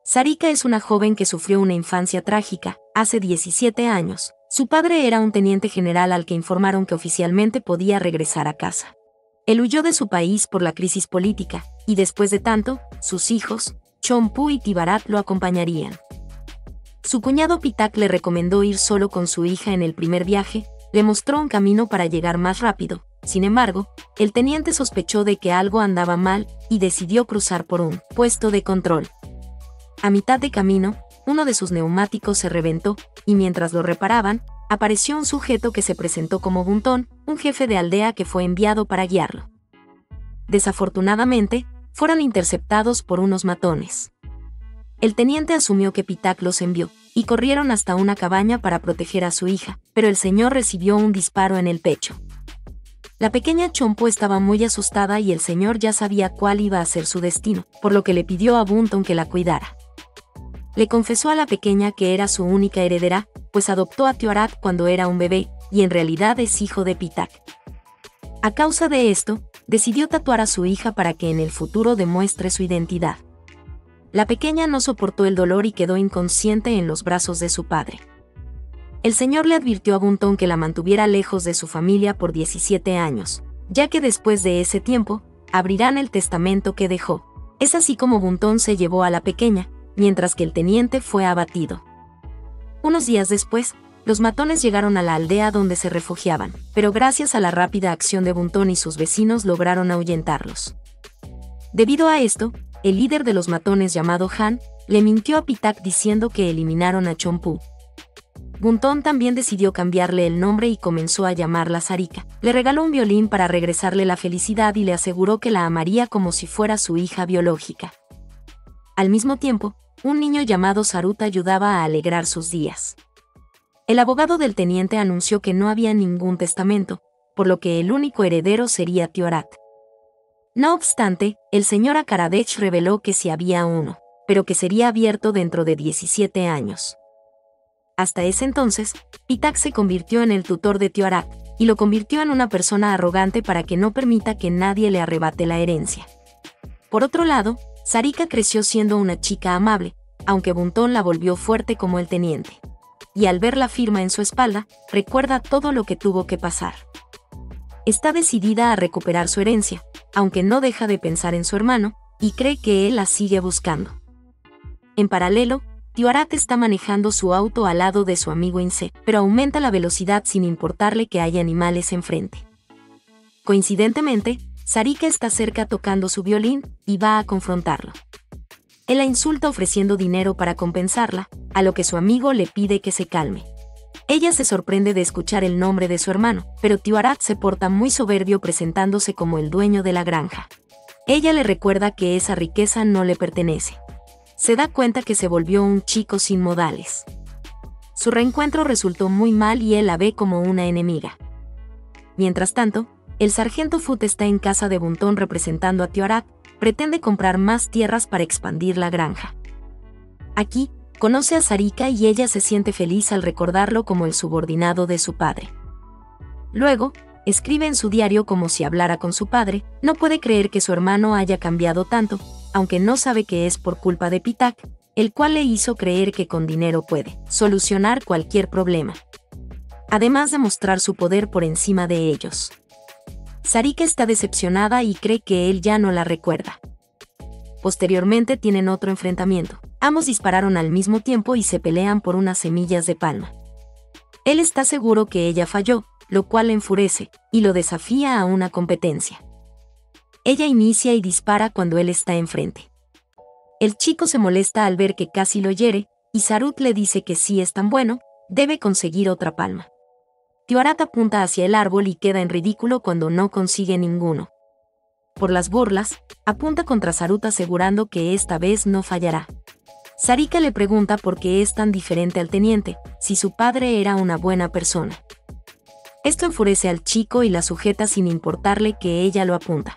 Sarika es una joven que sufrió una infancia trágica. Hace 17 años, su padre era un teniente general al que informaron que oficialmente podía regresar a casa. Él huyó de su país por la crisis política, y después de tanto, sus hijos, Chompu y Tibarat, lo acompañarían. Su cuñado Pitak le recomendó ir solo con su hija en el primer viaje, le mostró un camino para llegar más rápido. Sin embargo, el teniente sospechó de que algo andaba mal y decidió cruzar por un puesto de control. A mitad de camino, uno de sus neumáticos se reventó, y mientras lo reparaban, apareció un sujeto que se presentó como Buntón, un jefe de aldea que fue enviado para guiarlo. Desafortunadamente, fueron interceptados por unos matones. El teniente asumió que Pitak los envió, y corrieron hasta una cabaña para proteger a su hija, pero el señor recibió un disparo en el pecho. La pequeña Chompu estaba muy asustada y el señor ya sabía cuál iba a ser su destino, por lo que le pidió a Bunton que la cuidara. Le confesó a la pequeña que era su única heredera, pues adoptó a Tibarat cuando era un bebé, y en realidad es hijo de Pitak. A causa de esto, decidió tatuar a su hija para que en el futuro demuestre su identidad. La pequeña no soportó el dolor y quedó inconsciente en los brazos de su padre. El señor le advirtió a Bunton que la mantuviera lejos de su familia por 17 años, ya que después de ese tiempo, abrirán el testamento que dejó. Es así como Bunton se llevó a la pequeña, mientras que el teniente fue abatido. Unos días después, los matones llegaron a la aldea donde se refugiaban, pero gracias a la rápida acción de Bunton y sus vecinos lograron ahuyentarlos. Debido a esto, el líder de los matones llamado Han, le mintió a Pitak diciendo que eliminaron a Chompu. Bunton también decidió cambiarle el nombre y comenzó a llamarla Sarika. Le regaló un violín para regresarle la felicidad y le aseguró que la amaría como si fuera su hija biológica. Al mismo tiempo, un niño llamado Sarut ayudaba a alegrar sus días. El abogado del teniente anunció que no había ningún testamento, por lo que el único heredero sería Tibarat. No obstante, el señor Akaradech reveló que sí había uno, pero que sería abierto dentro de 17 años. Hasta ese entonces, Pitak se convirtió en el tutor de Tibarat, y lo convirtió en una persona arrogante para que no permita que nadie le arrebate la herencia. Por otro lado, Sarika creció siendo una chica amable, aunque Bunton la volvió fuerte como el teniente. Y al ver la firma en su espalda, recuerda todo lo que tuvo que pasar. Está decidida a recuperar su herencia, aunque no deja de pensar en su hermano, y cree que él la sigue buscando. En paralelo, Tibarat está manejando su auto al lado de su amigo Inse, pero aumenta la velocidad sin importarle que haya animales enfrente. Coincidentemente, Sarika está cerca tocando su violín y va a confrontarlo. Él la insulta ofreciendo dinero para compensarla, a lo que su amigo le pide que se calme. Ella se sorprende de escuchar el nombre de su hermano, pero Tibarat se porta muy soberbio presentándose como el dueño de la granja. Ella le recuerda que esa riqueza no le pertenece. Se da cuenta que se volvió un chico sin modales. Su reencuentro resultó muy mal y él la ve como una enemiga. Mientras tanto, el sargento Foot está en casa de Bunton representando a Tibarat, pretende comprar más tierras para expandir la granja. Aquí, conoce a Sarika y ella se siente feliz al recordarlo como el subordinado de su padre. Luego, escribe en su diario como si hablara con su padre, no puede creer que su hermano haya cambiado tanto, aunque no sabe que es por culpa de Pitak, el cual le hizo creer que con dinero puede solucionar cualquier problema. Además de mostrar su poder por encima de ellos. Sarika está decepcionada y cree que él ya no la recuerda. Posteriormente tienen otro enfrentamiento. Ambos dispararon al mismo tiempo y se pelean por unas semillas de palma. Él está seguro que ella falló, lo cual le enfurece, y lo desafía a una competencia. Ella inicia y dispara cuando él está enfrente. El chico se molesta al ver que casi lo hiere, y Sarut le dice que si es tan bueno, debe conseguir otra palma. Tibarat apunta hacia el árbol y queda en ridículo cuando no consigue ninguno. Por las burlas, apunta contra Sarut asegurando que esta vez no fallará. Sarika le pregunta por qué es tan diferente al teniente, si su padre era una buena persona. Esto enfurece al chico y la sujeta sin importarle que ella lo apunta.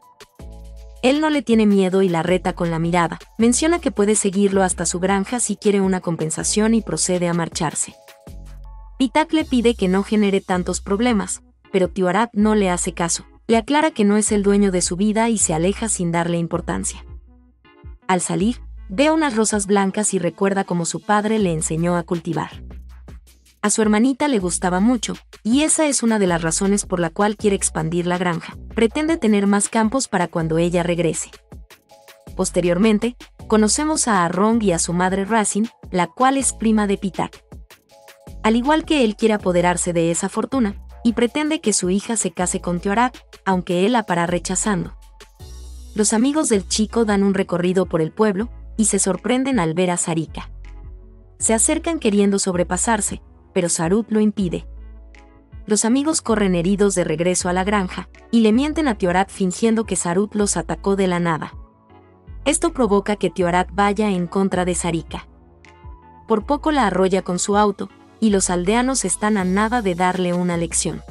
Él no le tiene miedo y la reta con la mirada, menciona que puede seguirlo hasta su granja si quiere una compensación y procede a marcharse. Pitak le pide que no genere tantos problemas, pero Tibarat no le hace caso, le aclara que no es el dueño de su vida y se aleja sin darle importancia. Al salir, Ve unas rosas blancas y recuerda cómo su padre le enseñó a cultivar. A su hermanita le gustaba mucho, y esa es una de las razones por la cual quiere expandir la granja. Pretende tener más campos para cuando ella regrese. Posteriormente, conocemos a Arrong y a su madre Racine, la cual es prima de Pitak. Al igual que él quiere apoderarse de esa fortuna, y pretende que su hija se case con Tiorat, aunque él la para rechazando. Los amigos del chico dan un recorrido por el pueblo, y se sorprenden al ver a Sarika. Se acercan queriendo sobrepasarse, pero Sarut lo impide. Los amigos corren heridos de regreso a la granja, y le mienten a Tiorat fingiendo que Sarut los atacó de la nada. Esto provoca que Tiorat vaya en contra de Sarika. Por poco la arrolla con su auto, y los aldeanos están a nada de darle una lección.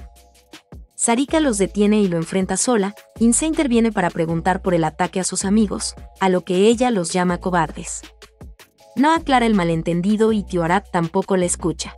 Sarika los detiene y lo enfrenta sola, y se interviene para preguntar por el ataque a sus amigos, a lo que ella los llama cobardes. No aclara el malentendido y Tiorat tampoco le escucha.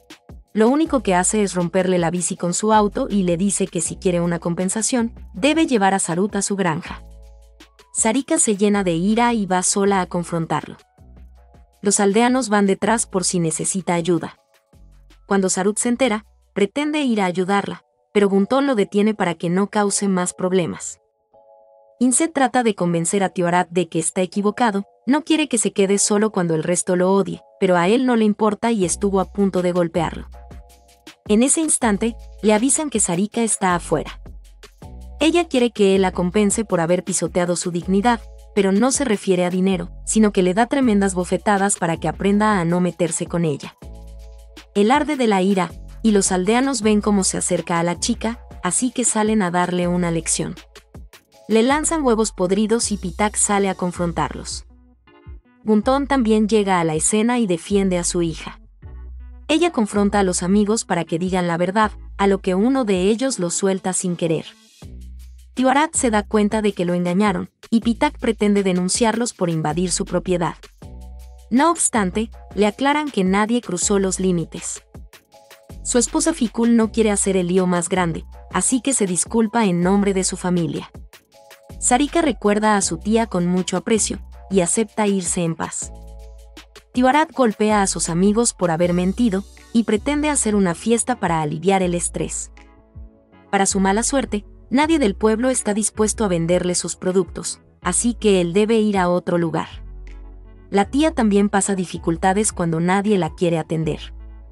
Lo único que hace es romperle la bici con su auto y le dice que si quiere una compensación, debe llevar a Sarut a su granja. Sarika se llena de ira y va sola a confrontarlo. Los aldeanos van detrás por si necesita ayuda. Cuando Sarut se entera, pretende ir a ayudarla, pero Gunton lo detiene para que no cause más problemas. Inset trata de convencer a Tiorat de que está equivocado, no quiere que se quede solo cuando el resto lo odie, pero a él no le importa y estuvo a punto de golpearlo. En ese instante, le avisan que Sarika está afuera. Ella quiere que él la compense por haber pisoteado su dignidad, pero no se refiere a dinero, sino que le da tremendas bofetadas para que aprenda a no meterse con ella. Él arde de la ira, y los aldeanos ven cómo se acerca a la chica, así que salen a darle una lección. Le lanzan huevos podridos y Pitak sale a confrontarlos. Gunton también llega a la escena y defiende a su hija. Ella confronta a los amigos para que digan la verdad, a lo que uno de ellos lo suelta sin querer. Tiorat se da cuenta de que lo engañaron, y Pitak pretende denunciarlos por invadir su propiedad. No obstante, le aclaran que nadie cruzó los límites. Su esposa Fikul no quiere hacer el lío más grande, así que se disculpa en nombre de su familia. Sarika recuerda a su tía con mucho aprecio, y acepta irse en paz. Tiorat golpea a sus amigos por haber mentido, y pretende hacer una fiesta para aliviar el estrés. Para su mala suerte, nadie del pueblo está dispuesto a venderle sus productos, así que él debe ir a otro lugar. La tía también pasa dificultades cuando nadie la quiere atender.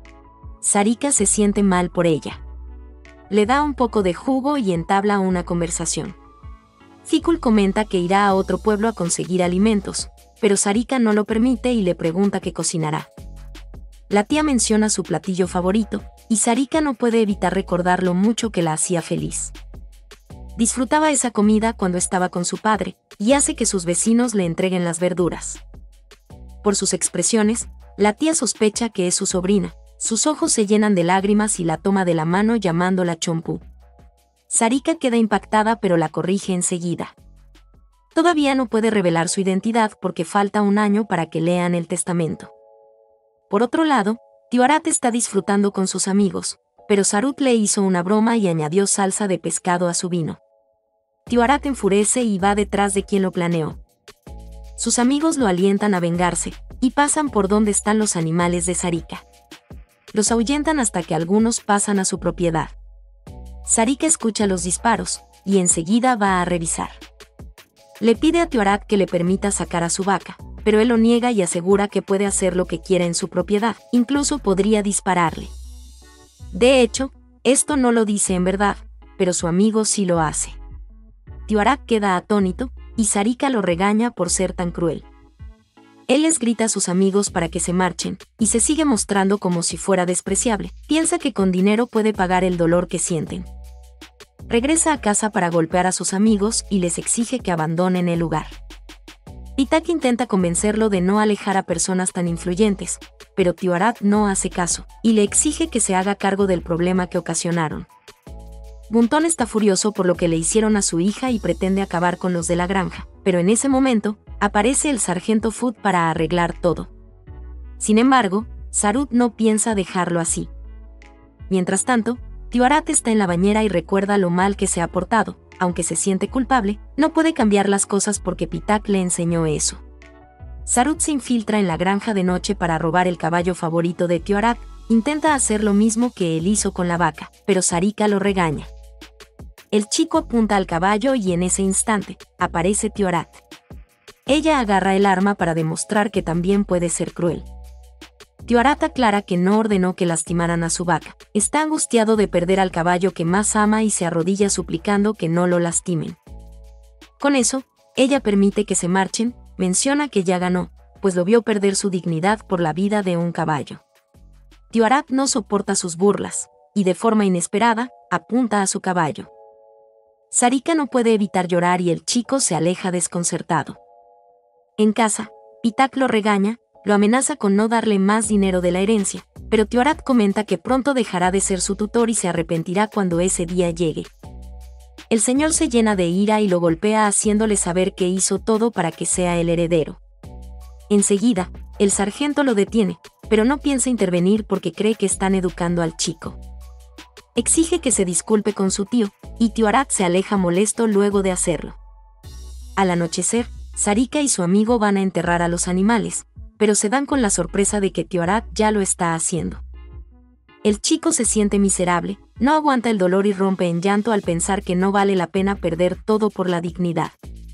Sarika se siente mal por ella. Le da un poco de jugo y entabla una conversación. Fikul comenta que irá a otro pueblo a conseguir alimentos, pero Sarika no lo permite y le pregunta qué cocinará. La tía menciona su platillo favorito, y Sarika no puede evitar recordar lo mucho que la hacía feliz. Disfrutaba esa comida cuando estaba con su padre, y hace que sus vecinos le entreguen las verduras. Por sus expresiones, la tía sospecha que es su sobrina, sus ojos se llenan de lágrimas y la toma de la mano llamándola Chompu. Sarika queda impactada pero la corrige enseguida. Todavía no puede revelar su identidad porque falta un año para que lean el testamento. Por otro lado, Tiorat está disfrutando con sus amigos, pero Sarut le hizo una broma y añadió salsa de pescado a su vino. Tiorat enfurece y va detrás de quien lo planeó. Sus amigos lo alientan a vengarse, y pasan por donde están los animales de Sarika. Los ahuyentan hasta que algunos pasan a su propiedad. Sarika escucha los disparos, y enseguida va a revisar. Le pide a Tiorat que le permita sacar a su vaca, pero él lo niega y asegura que puede hacer lo que quiera en su propiedad, incluso podría dispararle. De hecho, esto no lo dice en verdad, pero su amigo sí lo hace. Tiorat queda atónito, y Sarika lo regaña por ser tan cruel. Él les grita a sus amigos para que se marchen, y se sigue mostrando como si fuera despreciable. Piensa que con dinero puede pagar el dolor que sienten. Regresa a casa para golpear a sus amigos y les exige que abandonen el lugar. Pitak intenta convencerlo de no alejar a personas tan influyentes, pero Tiorat no hace caso, y le exige que se haga cargo del problema que ocasionaron. Gunton está furioso por lo que le hicieron a su hija y pretende acabar con los de la granja, pero en ese momento, aparece el sargento Food para arreglar todo. Sin embargo, Sarut no piensa dejarlo así. Mientras tanto, Tiorat está en la bañera y recuerda lo mal que se ha portado. Aunque se siente culpable, no puede cambiar las cosas porque Pitak le enseñó eso. Sarut se infiltra en la granja de noche para robar el caballo favorito de Tiorak. Intenta hacer lo mismo que él hizo con la vaca, pero Sarika lo regaña. El chico apunta al caballo y en ese instante, aparece Tiorak. Ella agarra el arma para demostrar que también puede ser cruel. Tiorak aclara que no ordenó que lastimaran a su vaca. Está angustiado de perder al caballo que más ama y se arrodilla suplicando que no lo lastimen. Con eso, ella permite que se marchen, menciona que ya ganó, pues lo vio perder su dignidad por la vida de un caballo. Tiorak no soporta sus burlas, y de forma inesperada, apunta a su caballo. Sarika no puede evitar llorar y el chico se aleja desconcertado. En casa, Pitak lo regaña, lo amenaza con no darle más dinero de la herencia, pero Tiorak comenta que pronto dejará de ser su tutor y se arrepentirá cuando ese día llegue. El señor se llena de ira y lo golpea haciéndole saber que hizo todo para que sea el heredero. Enseguida, el sargento lo detiene, pero no piensa intervenir porque cree que están educando al chico. Exige que se disculpe con su tío, y Tiorak se aleja molesto luego de hacerlo. Al anochecer, Sarika y su amigo van a enterrar a los animales, pero se dan con la sorpresa de que Tiorak ya lo está haciendo. El chico se siente miserable, no aguanta el dolor y rompe en llanto al pensar que no vale la pena perder todo por la dignidad.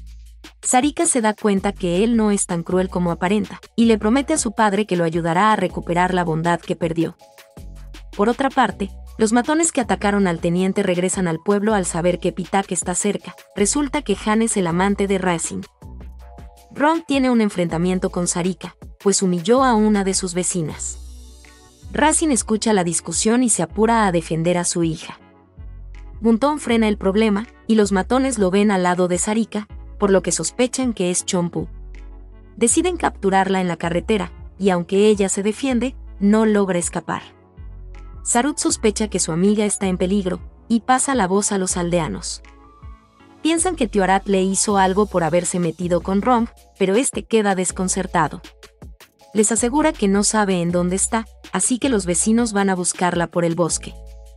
Sarika se da cuenta que él no es tan cruel como aparenta, y le promete a su padre que lo ayudará a recuperar la bondad que perdió. Por otra parte, los matones que atacaron al teniente regresan al pueblo al saber que Pitak está cerca. Resulta que Han es el amante de Razin. Ron tiene un enfrentamiento con Sarika, pues humilló a una de sus vecinas. Razin escucha la discusión y se apura a defender a su hija. Bunton frena el problema, y los matones lo ven al lado de Sarika, por lo que sospechan que es Chompu. Deciden capturarla en la carretera, y aunque ella se defiende, no logra escapar. Sarut sospecha que su amiga está en peligro, y pasa la voz a los aldeanos. Piensan que Tiorak le hizo algo por haberse metido con Rom, pero este queda desconcertado. Les asegura que no sabe en dónde está, así que los vecinos van a buscarla por el bosque.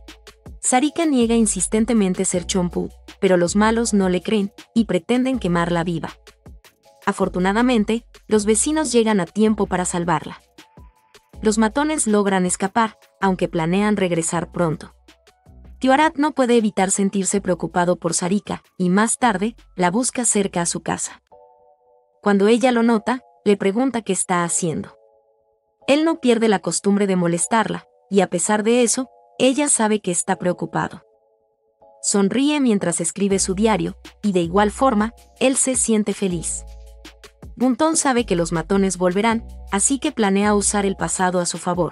Sarika niega insistentemente ser Chompu, pero los malos no le creen, y pretenden quemarla viva. Afortunadamente, los vecinos llegan a tiempo para salvarla. Los matones logran escapar, aunque planean regresar pronto. Tiorak no puede evitar sentirse preocupado por Sarika, y más tarde, la busca cerca a su casa. Cuando ella lo nota, le pregunta qué está haciendo. Él no pierde la costumbre de molestarla, y a pesar de eso, ella sabe que está preocupado. Sonríe mientras escribe su diario, y de igual forma, él se siente feliz. Bunton sabe que los matones volverán, así que planea usar el pasado a su favor.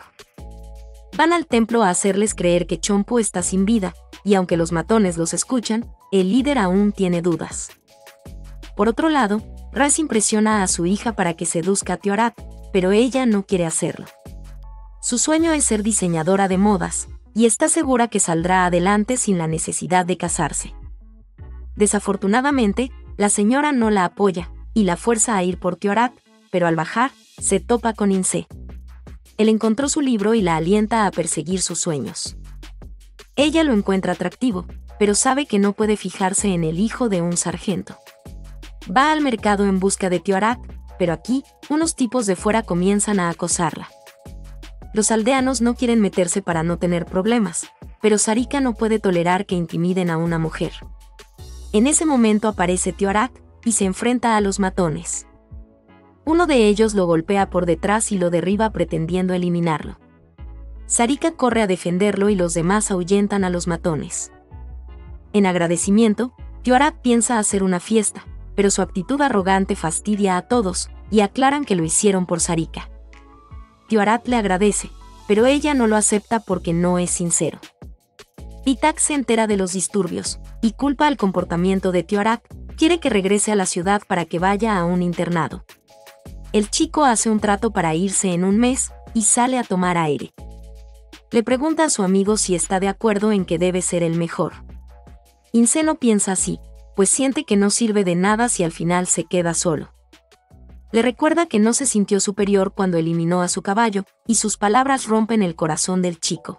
Van al templo a hacerles creer que Chompu está sin vida, y aunque los matones los escuchan, el líder aún tiene dudas. Por otro lado, Razin presiona a su hija para que seduzca a Tiorak, pero ella no quiere hacerlo. Su sueño es ser diseñadora de modas, y está segura que saldrá adelante sin la necesidad de casarse. Desafortunadamente, la señora no la apoya, y la fuerza a ir por Tiorak, pero al bajar, se topa con Inse. Él encontró su libro y la alienta a perseguir sus sueños. Ella lo encuentra atractivo, pero sabe que no puede fijarse en el hijo de un sargento. Va al mercado en busca de Tiorak, pero aquí, unos tipos de fuera comienzan a acosarla. Los aldeanos no quieren meterse para no tener problemas, pero Sarika no puede tolerar que intimiden a una mujer. En ese momento aparece Tiorak, y se enfrenta a los matones. Uno de ellos lo golpea por detrás y lo derriba pretendiendo eliminarlo. Sarika corre a defenderlo y los demás ahuyentan a los matones. En agradecimiento, Tiorak piensa hacer una fiesta, pero su actitud arrogante fastidia a todos, y aclaran que lo hicieron por Sarika. Tiorak le agradece, pero ella no lo acepta porque no es sincero. Pitak se entera de los disturbios, y culpa al comportamiento de Tiorak, quiere que regrese a la ciudad para que vaya a un internado. El chico hace un trato para irse en un mes, y sale a tomar aire. Le pregunta a su amigo si está de acuerdo en que debe ser el mejor. Inse no piensa así, pues siente que no sirve de nada si al final se queda solo. Le recuerda que no se sintió superior cuando eliminó a su caballo, y sus palabras rompen el corazón del chico.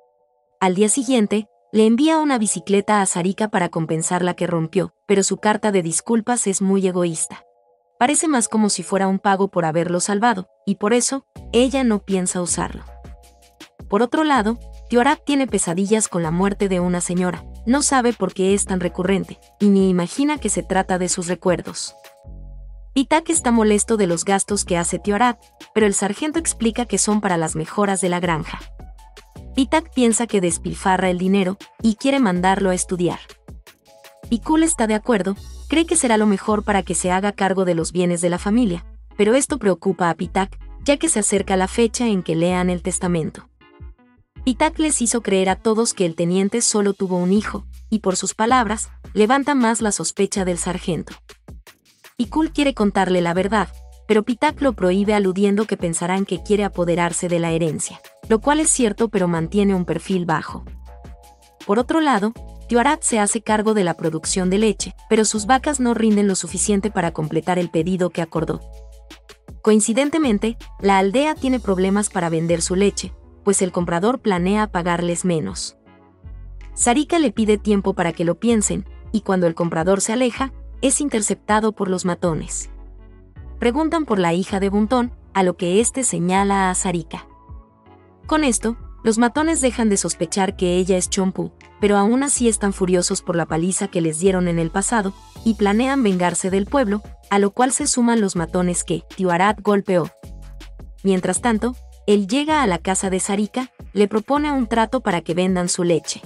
Al día siguiente, le envía una bicicleta a Sarika para compensar la que rompió, pero su carta de disculpas es muy egoísta. Parece más como si fuera un pago por haberlo salvado, y por eso, ella no piensa usarlo. Por otro lado, Tiorat tiene pesadillas con la muerte de una señora, no sabe por qué es tan recurrente, y ni imagina que se trata de sus recuerdos. Pitak está molesto de los gastos que hace Tiorat, pero el sargento explica que son para las mejoras de la granja. Pitak piensa que despilfarra el dinero, y quiere mandarlo a estudiar. Pikul está de acuerdo, cree que será lo mejor para que se haga cargo de los bienes de la familia, pero esto preocupa a Pitak, ya que se acerca la fecha en que lean el testamento. Pitak les hizo creer a todos que el teniente solo tuvo un hijo, y por sus palabras, levanta más la sospecha del sargento. Pikul quiere contarle la verdad, pero Pitak lo prohíbe aludiendo que pensarán que quiere apoderarse de la herencia, lo cual es cierto pero mantiene un perfil bajo. Por otro lado, Tiorat se hace cargo de la producción de leche, pero sus vacas no rinden lo suficiente para completar el pedido que acordó. Coincidentemente, la aldea tiene problemas para vender su leche, pues el comprador planea pagarles menos. Sarika le pide tiempo para que lo piensen, y cuando el comprador se aleja, es interceptado por los matones. Preguntan por la hija de Bunton, a lo que éste señala a Sarika. Con esto, los matones dejan de sospechar que ella es Chompu, pero aún así están furiosos por la paliza que les dieron en el pasado, y planean vengarse del pueblo, a lo cual se suman los matones que Tiorat golpeó. Mientras tanto, él llega a la casa de Sarika, le propone un trato para que vendan su leche.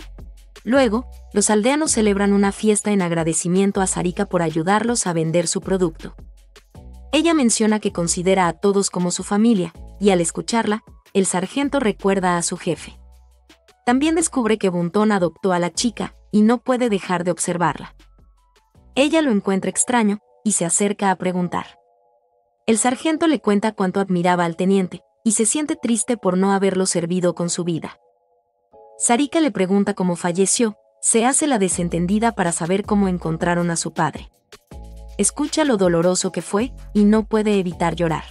Luego, los aldeanos celebran una fiesta en agradecimiento a Sarika por ayudarlos a vender su producto. Ella menciona que considera a todos como su familia, y al escucharla, el sargento recuerda a su jefe. También descubre que Bunton adoptó a la chica, y no puede dejar de observarla. Ella lo encuentra extraño, y se acerca a preguntar. El sargento le cuenta cuánto admiraba al teniente, y se siente triste por no haberlo servido con su vida. Sarika le pregunta cómo falleció, se hace la desentendida para saber cómo encontraron a su padre. Escucha lo doloroso que fue, y no puede evitar llorar.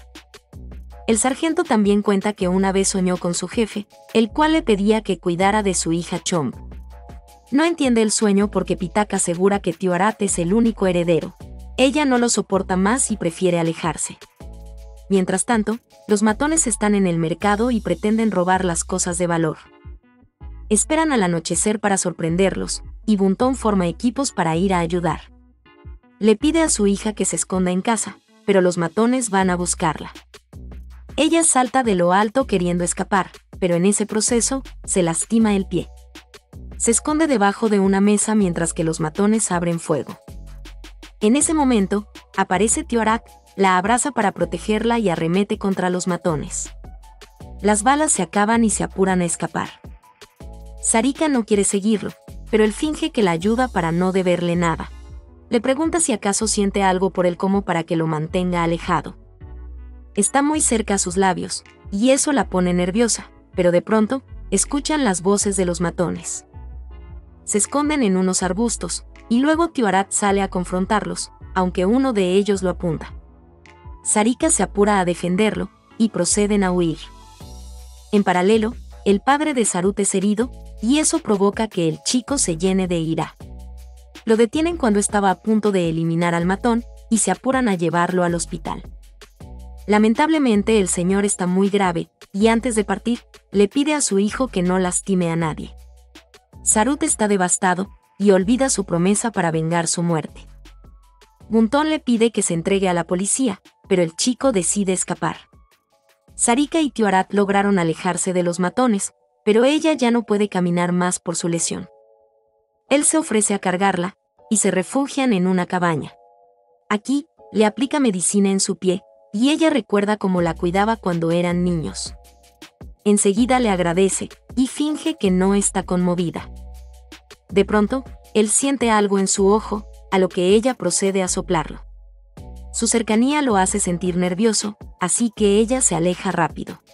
El sargento también cuenta que una vez soñó con su jefe, el cual le pedía que cuidara de su hija Chomp. No entiende el sueño porque Pitak asegura que Tiorat es el único heredero. Ella no lo soporta más y prefiere alejarse. Mientras tanto, los matones están en el mercado y pretenden robar las cosas de valor. Esperan al anochecer para sorprenderlos, y Bunton forma equipos para ir a ayudar. Le pide a su hija que se esconda en casa, pero los matones van a buscarla. Ella salta de lo alto queriendo escapar, pero en ese proceso, se lastima el pie. Se esconde debajo de una mesa mientras que los matones abren fuego. En ese momento, aparece Tiorat, la abraza para protegerla y arremete contra los matones. Las balas se acaban y se apuran a escapar. Sarika no quiere seguirlo, pero él finge que la ayuda para no deberle nada. Le pregunta si acaso siente algo por él como para que lo mantenga alejado. Está muy cerca a sus labios, y eso la pone nerviosa, pero de pronto, escuchan las voces de los matones. Se esconden en unos arbustos, y luego Tiorat sale a confrontarlos, aunque uno de ellos lo apunta. Sarika se apura a defenderlo, y proceden a huir. En paralelo, el padre de Sarut es herido, y eso provoca que el chico se llene de ira. Lo detienen cuando estaba a punto de eliminar al matón, y se apuran a llevarlo al hospital. Lamentablemente el señor está muy grave, y antes de partir, le pide a su hijo que no lastime a nadie. Sarut está devastado, y olvida su promesa para vengar su muerte. Bunton le pide que se entregue a la policía, pero el chico decide escapar. Sarika y Tiorat lograron alejarse de los matones, pero ella ya no puede caminar más por su lesión. Él se ofrece a cargarla, y se refugian en una cabaña. Aquí, le aplica medicina en su pie, y ella recuerda cómo la cuidaba cuando eran niños. Enseguida le agradece, y finge que no está conmovida. De pronto, él siente algo en su ojo, a lo que ella procede a soplarlo. Su cercanía lo hace sentir nervioso, así que ella se aleja rápido.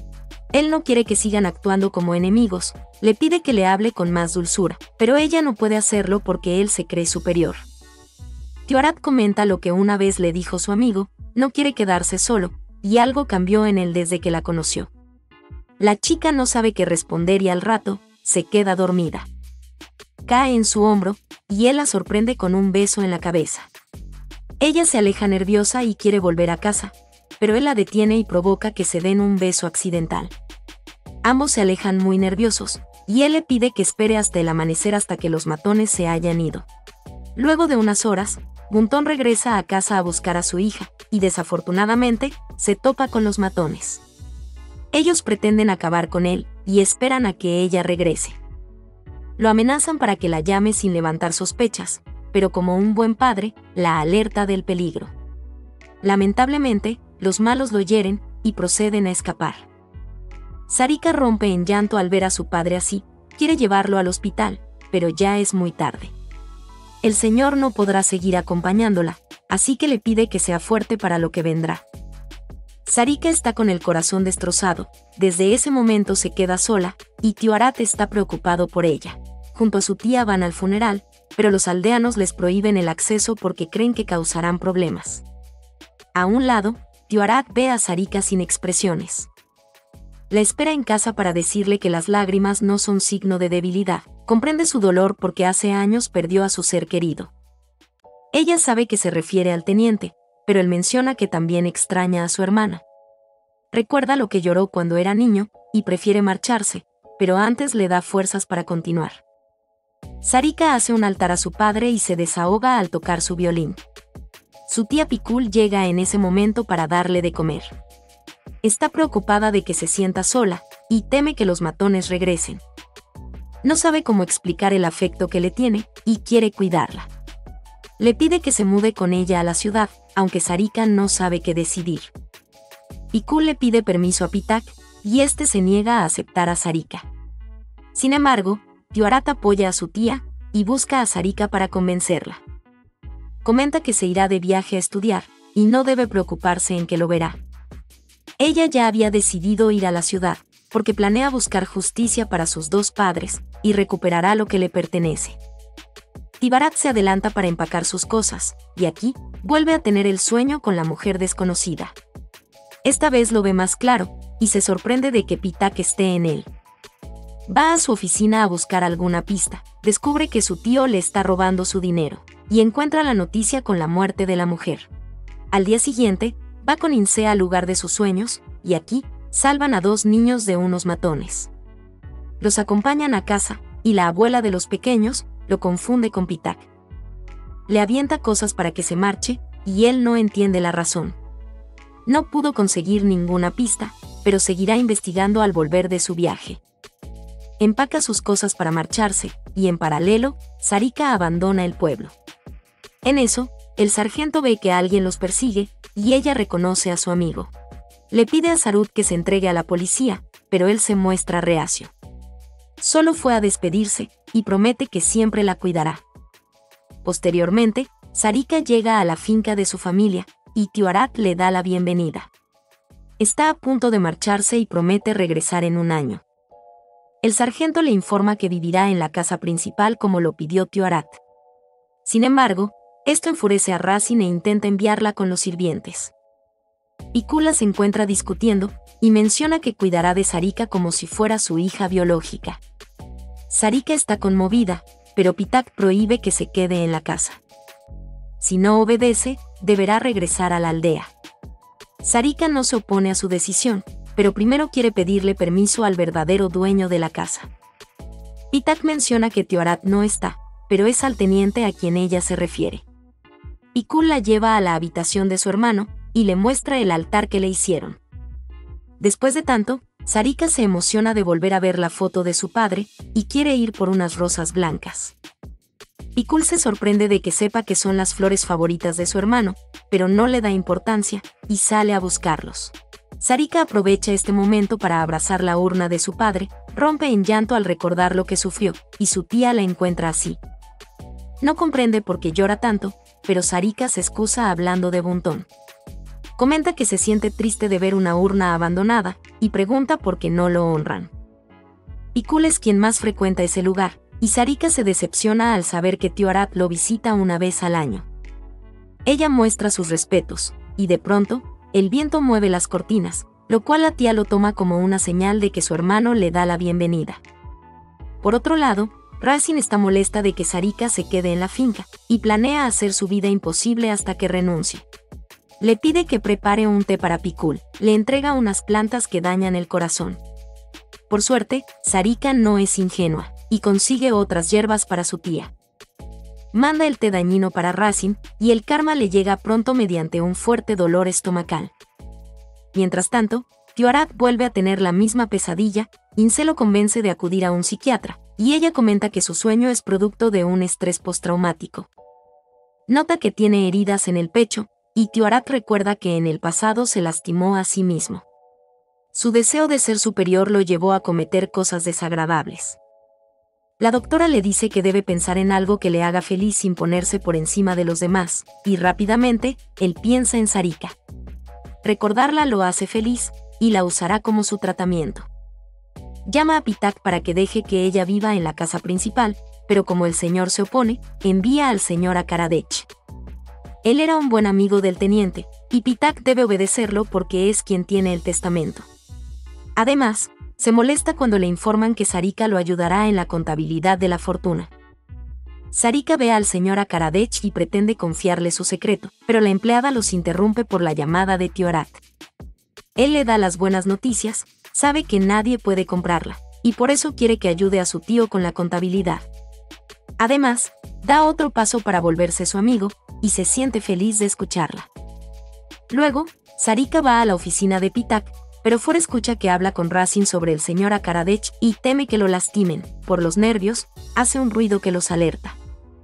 Él no quiere que sigan actuando como enemigos, le pide que le hable con más dulzura, pero ella no puede hacerlo porque él se cree superior. Tiorat comenta lo que una vez le dijo su amigo, no quiere quedarse solo, y algo cambió en él desde que la conoció. La chica no sabe qué responder y al rato, se queda dormida. Cae en su hombro, y él la sorprende con un beso en la cabeza. Ella se aleja nerviosa y quiere volver a casa, pero él la detiene y provoca que se den un beso accidental. Ambos se alejan muy nerviosos, y él le pide que espere hasta el amanecer hasta que los matones se hayan ido. Luego de unas horas, Buntón regresa a casa a buscar a su hija, y desafortunadamente, se topa con los matones. Ellos pretenden acabar con él, y esperan a que ella regrese. Lo amenazan para que la llame sin levantar sospechas, pero como un buen padre, la alerta del peligro. Lamentablemente, los malos lo hieren, y proceden a escapar. Sarika rompe en llanto al ver a su padre así, quiere llevarlo al hospital, pero ya es muy tarde. El señor no podrá seguir acompañándola, así que le pide que sea fuerte para lo que vendrá. Sarika está con el corazón destrozado, desde ese momento se queda sola, y Tío Arat está preocupado por ella. Junto a su tía van al funeral, pero los aldeanos les prohíben el acceso porque creen que causarán problemas. A un lado, Tío Arat ve a Sarika sin expresiones. La espera en casa para decirle que las lágrimas no son signo de debilidad. Comprende su dolor porque hace años perdió a su ser querido. Ella sabe que se refiere al teniente, pero él menciona que también extraña a su hermana. Recuerda lo que lloró cuando era niño, y prefiere marcharse, pero antes le da fuerzas para continuar. Sarika hace un altar a su padre y se desahoga al tocar su violín. Su tía Pikul llega en ese momento para darle de comer. Está preocupada de que se sienta sola, y teme que los matones regresen. No sabe cómo explicar el afecto que le tiene, y quiere cuidarla. Le pide que se mude con ella a la ciudad, aunque Sarika no sabe qué decidir. Pikul le pide permiso a Pitak, y este se niega a aceptar a Sarika. Sin embargo, Tío Arat apoya a su tía, y busca a Sarika para convencerla. Comenta que se irá de viaje a estudiar, y no debe preocuparse en que lo verá. Ella ya había decidido ir a la ciudad, porque planea buscar justicia para sus dos padres, y recuperará lo que le pertenece. Tibarat se adelanta para empacar sus cosas, y aquí, vuelve a tener el sueño con la mujer desconocida. Esta vez lo ve más claro, y se sorprende de que Pitak esté en él. Va a su oficina a buscar alguna pista, descubre que su tío le está robando su dinero, y encuentra la noticia con la muerte de la mujer. Al día siguiente, va con Inse al lugar de sus sueños, y aquí, salvan a dos niños de unos matones. Los acompañan a casa, y la abuela de los pequeños lo confunde con Pitak. Le avienta cosas para que se marche, y él no entiende la razón. No pudo conseguir ninguna pista, pero seguirá investigando al volver de su viaje. Empaca sus cosas para marcharse, y en paralelo, Sarika abandona el pueblo. En eso, el sargento ve que alguien los persigue, y ella reconoce a su amigo. Le pide a Sarut que se entregue a la policía, pero él se muestra reacio. Solo fue a despedirse, y promete que siempre la cuidará. Posteriormente, Sarika llega a la finca de su familia, y Tío Arat le da la bienvenida. Está a punto de marcharse y promete regresar en un año. El sargento le informa que vivirá en la casa principal como lo pidió Tío Arat. Sin embargo, esto enfurece a Razin e intenta enviarla con los sirvientes. Pikula se encuentra discutiendo, y menciona que cuidará de Sarika como si fuera su hija biológica. Sarika está conmovida, pero Pitak prohíbe que se quede en la casa. Si no obedece, deberá regresar a la aldea. Sarika no se opone a su decisión, pero primero quiere pedirle permiso al verdadero dueño de la casa. Pitak menciona que Tío Arat no está, pero es al teniente a quien ella se refiere. Pikul la lleva a la habitación de su hermano, y le muestra el altar que le hicieron. Después de tanto, Sarika se emociona de volver a ver la foto de su padre, y quiere ir por unas rosas blancas. Pikul se sorprende de que sepa que son las flores favoritas de su hermano, pero no le da importancia, y sale a buscarlos. Sarika aprovecha este momento para abrazar la urna de su padre, rompe en llanto al recordar lo que sufrió, y su tía la encuentra así. No comprende por qué llora tanto, pero Sarika se excusa hablando de Buntón. Comenta que se siente triste de ver una urna abandonada, y pregunta por qué no lo honran. Pikul es quien más frecuenta ese lugar, y Sarika se decepciona al saber que Tío Arat lo visita una vez al año. Ella muestra sus respetos, y de pronto, el viento mueve las cortinas, lo cual la tía lo toma como una señal de que su hermano le da la bienvenida. Por otro lado, Racine está molesta de que Sarika se quede en la finca, y planea hacer su vida imposible hasta que renuncie. Le pide que prepare un té para Pikul, le entrega unas plantas que dañan el corazón. Por suerte, Sarika no es ingenua, y consigue otras hierbas para su tía. Manda el té dañino para Racine, y el karma le llega pronto mediante un fuerte dolor estomacal. Mientras tanto, Tiorat vuelve a tener la misma pesadilla, Ince lo convence de acudir a un psiquiatra, y ella comenta que su sueño es producto de un estrés postraumático. Nota que tiene heridas en el pecho, y Tiorat recuerda que en el pasado se lastimó a sí mismo. Su deseo de ser superior lo llevó a cometer cosas desagradables. La doctora le dice que debe pensar en algo que le haga feliz sin ponerse por encima de los demás, y rápidamente, él piensa en Sarika. Recordarla lo hace feliz, y la usará como su tratamiento. Llama a Pitak para que deje que ella viva en la casa principal, pero como el señor se opone, envía al señor a Karadech. Él era un buen amigo del teniente, y Pitak debe obedecerlo porque es quien tiene el testamento. Además, se molesta cuando le informan que Sarika lo ayudará en la contabilidad de la fortuna. Sarika ve al señor a Karadech y pretende confiarle su secreto, pero la empleada los interrumpe por la llamada de Tiorat. Él le da las buenas noticias, sabe que nadie puede comprarla, y por eso quiere que ayude a su tío con la contabilidad. Además, da otro paso para volverse su amigo, y se siente feliz de escucharla. Luego, Sarika va a la oficina de Pitak, pero Ford escucha que habla con Racine sobre el señor Karadech y teme que lo lastimen. Por los nervios, hace un ruido que los alerta.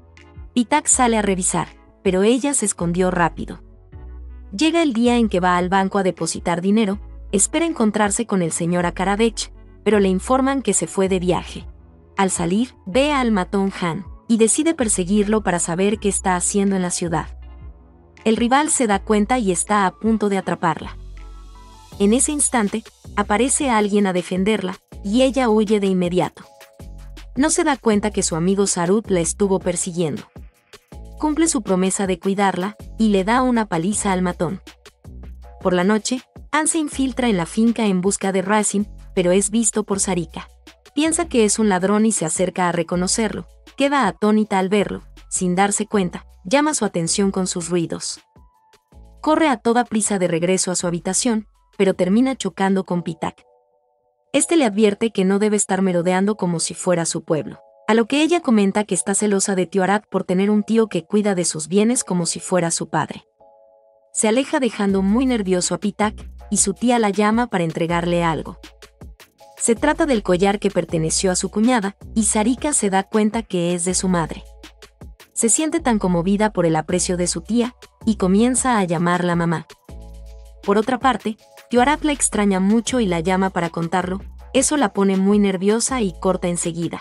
Pitak sale a revisar, pero ella se escondió rápido. Llega el día en que va al banco a depositar dinero, espera encontrarse con el señor Karadech, pero le informan que se fue de viaje. Al salir, ve al matón Han, y decide perseguirlo para saber qué está haciendo en la ciudad. El rival se da cuenta y está a punto de atraparla. En ese instante, aparece alguien a defenderla, y ella huye de inmediato. No se da cuenta que su amigo Sarut la estuvo persiguiendo. Cumple su promesa de cuidarla, y le da una paliza al matón. Por la noche, Han se infiltra en la finca en busca de Racine, pero es visto por Sarika. Piensa que es un ladrón y se acerca a reconocerlo. Queda atónita al verlo, sin darse cuenta, llama su atención con sus ruidos. Corre a toda prisa de regreso a su habitación, pero termina chocando con Pitak. Este le advierte que no debe estar merodeando como si fuera su pueblo, a lo que ella comenta que está celosa de Tiorat por tener un tío que cuida de sus bienes como si fuera su padre. Se aleja dejando muy nervioso a Pitak, y su tía la llama para entregarle algo. Se trata del collar que perteneció a su cuñada, y Sarika se da cuenta que es de su madre. Se siente tan conmovida por el aprecio de su tía, y comienza a llamarla mamá. Por otra parte, Tiorat la extraña mucho y la llama para contarlo, eso la pone muy nerviosa y corta enseguida.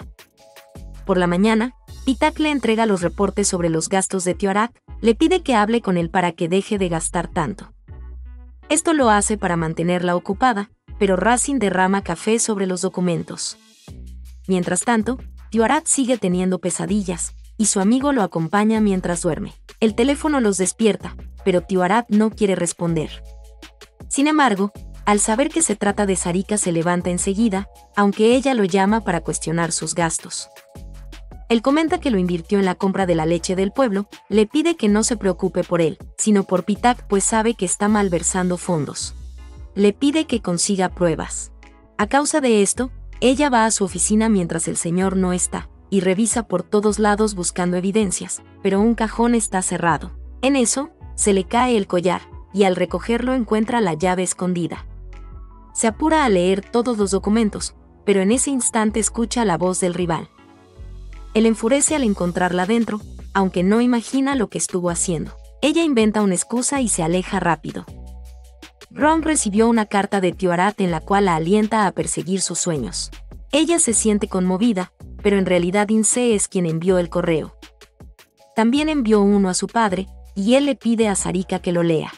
Por la mañana, Pitak le entrega los reportes sobre los gastos de Tiorat, le pide que hable con él para que deje de gastar tanto. Esto lo hace para mantenerla ocupada, pero Racine derrama café sobre los documentos. Mientras tanto, Tiorat sigue teniendo pesadillas, y su amigo lo acompaña mientras duerme. El teléfono los despierta, pero Tiorat no quiere responder. Sin embargo, al saber que se trata de Sarika se levanta enseguida, aunque ella lo llama para cuestionar sus gastos. Él comenta que lo invirtió en la compra de la leche del pueblo, le pide que no se preocupe por él, sino por Pitak pues sabe que está malversando fondos. Le pide que consiga pruebas. A causa de esto, ella va a su oficina mientras el señor no está, y revisa por todos lados buscando evidencias, pero un cajón está cerrado. En eso, se le cae el collar, y al recogerlo encuentra la llave escondida. Se apura a leer todos los documentos, pero en ese instante escucha la voz del rival. Él enfurece al encontrarla dentro, aunque no imagina lo que estuvo haciendo. Ella inventa una excusa y se aleja rápido. Ron recibió una carta de Tiorat en la cual la alienta a perseguir sus sueños. Ella se siente conmovida, pero en realidad Ince es quien envió el correo. También envió uno a su padre, y él le pide a Sarika que lo lea.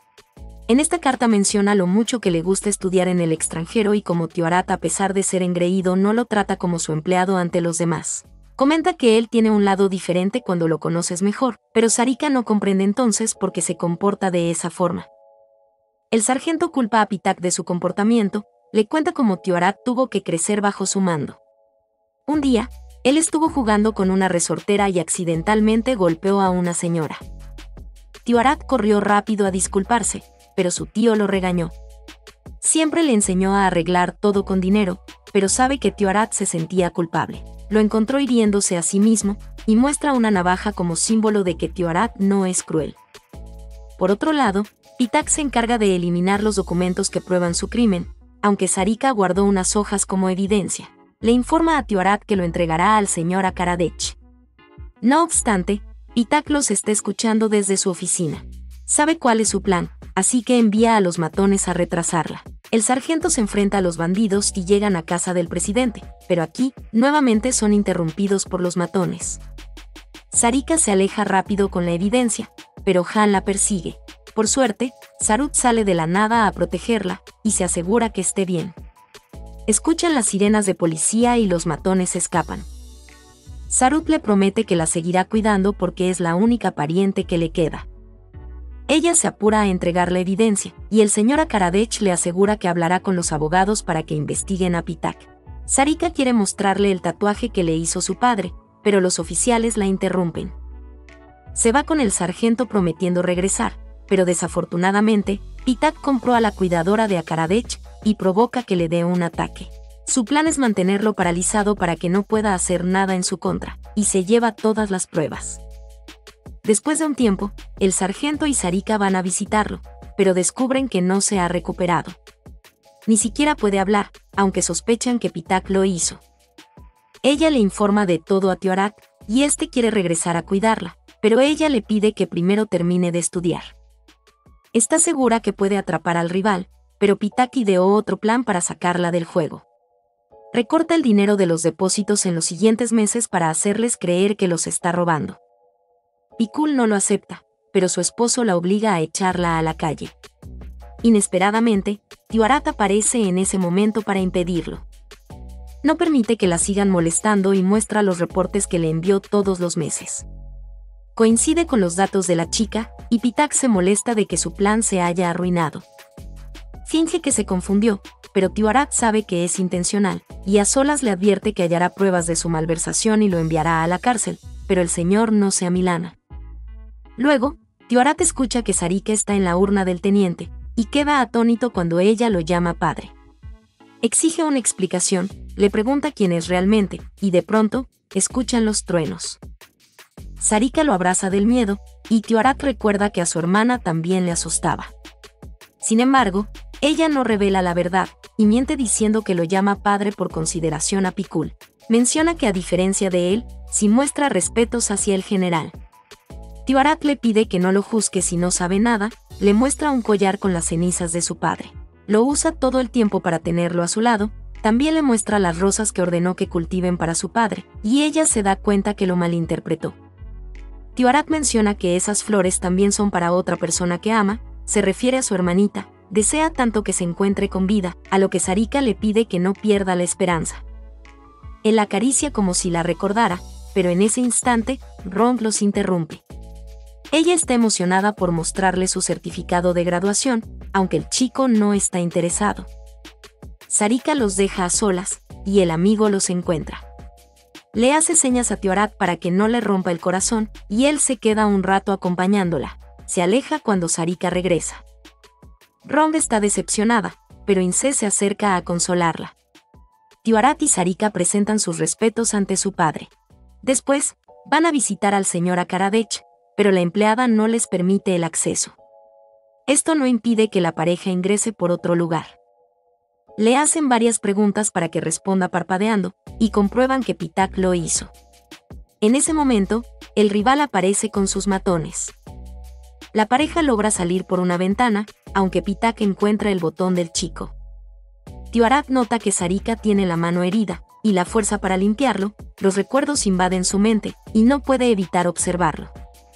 En esta carta menciona lo mucho que le gusta estudiar en el extranjero y como Tiorat, a pesar de ser engreído, no lo trata como su empleado ante los demás. Comenta que él tiene un lado diferente cuando lo conoces mejor, pero Sarika no comprende entonces por qué se comporta de esa forma. El sargento culpa a Pitak de su comportamiento, le cuenta cómo Tiorat tuvo que crecer bajo su mando. Un día, Él estuvo jugando con una resortera y accidentalmente golpeó a una señora. Tío Arad corrió rápido a disculparse, pero su tío lo regañó. Siempre le enseñó a arreglar todo con dinero, pero sabe que tío Arad se sentía culpable. Lo encontró hiriéndose a sí mismo y muestra una navaja como símbolo de que tío Arad no es cruel. Por otro lado, Pitak se encarga de eliminar los documentos que prueban su crimen, aunque Sarika guardó unas hojas como evidencia. Le informa a tío Arad que lo entregará al señor Akaradech. No obstante, Pitak los está escuchando desde su oficina. Sabe cuál es su plan, así que envía a los matones a retrasarla. El sargento se enfrenta a los bandidos y llegan a casa del presidente, pero aquí, nuevamente son interrumpidos por los matones. Sarika se aleja rápido con la evidencia, pero Han la persigue. Por suerte, Sarut sale de la nada a protegerla y se asegura que esté bien. Escuchan las sirenas de policía y los matones escapan. Sarut le promete que la seguirá cuidando porque es la única pariente que le queda. Ella se apura a entregar la evidencia, y el señor Akaradech le asegura que hablará con los abogados para que investiguen a Pitak. Sarika quiere mostrarle el tatuaje que le hizo su padre, pero los oficiales la interrumpen. Se va con el sargento prometiendo regresar, pero desafortunadamente, Pitak compró a la cuidadora de Akaradech y provoca que le dé un ataque. Su plan es mantenerlo paralizado para que no pueda hacer nada en su contra, y se lleva todas las pruebas. Después de un tiempo, el sargento y Sarika van a visitarlo, pero descubren que no se ha recuperado. Ni siquiera puede hablar, aunque sospechan que Pitak lo hizo. Ella le informa de todo a tío Arad, y este quiere regresar a cuidarla, pero ella le pide que primero termine de estudiar. Está segura que puede atrapar al rival, pero Pitak ideó otro plan para sacarla del juego. Recorta el dinero de los depósitos en los siguientes meses para hacerles creer que los está robando. Pikul no lo acepta, pero su esposo la obliga a echarla a la calle. Inesperadamente, tío Arad aparece en ese momento para impedirlo. No permite que la sigan molestando y muestra los reportes que le envió todos los meses. Coincide con los datos de la chica, y Pitak se molesta de que su plan se haya arruinado. Finge que se confundió, pero tío Arad sabe que es intencional, y a solas le advierte que hallará pruebas de su malversación y lo enviará a la cárcel, pero el señor no se amilana. Luego, tío Arad escucha que Sarika está en la urna del teniente, y queda atónito cuando ella lo llama padre. Exige una explicación, le pregunta quién es realmente, y de pronto, escuchan los truenos. Sarika lo abraza del miedo, y tío Arad recuerda que a su hermana también le asustaba. Sin embargo, ella no revela la verdad, y miente diciendo que lo llama padre por consideración a Pikul. Menciona que a diferencia de él, sí muestra respetos hacia el general. Tío Arad le pide que no lo juzgue si no sabe nada, le muestra un collar con las cenizas de su padre. Lo usa todo el tiempo para tenerlo a su lado, también le muestra las rosas que ordenó que cultiven para su padre, y ella se da cuenta que lo malinterpretó. Tío Arad menciona que esas flores también son para otra persona que ama, se refiere a su hermanita, desea tanto que se encuentre con vida, a lo que Sarika le pide que no pierda la esperanza. Él la acaricia como si la recordara, pero en ese instante, Ron los interrumpe. Ella está emocionada por mostrarle su certificado de graduación, aunque el chico no está interesado. Sarika los deja a solas, y el amigo los encuentra. Le hace señas a tío Arad para que no le rompa el corazón, y él se queda un rato acompañándola. Se aleja cuando Sarika regresa. Ron está decepcionada, pero Inse se acerca a consolarla. Tío Arad y Sarika presentan sus respetos ante su padre. Después, van a visitar al señor Akaradech, pero la empleada no les permite el acceso. Esto no impide que la pareja ingrese por otro lugar. Le hacen varias preguntas para que responda parpadeando, y comprueban que Pitak lo hizo. En ese momento, el rival aparece con sus matones. La pareja logra salir por una ventana, aunque Pitak encuentra el botón del chico. Tío Arad nota que Sarika tiene la mano herida, y la fuerza para limpiarlo, los recuerdos invaden su mente, y no puede evitar observarlo.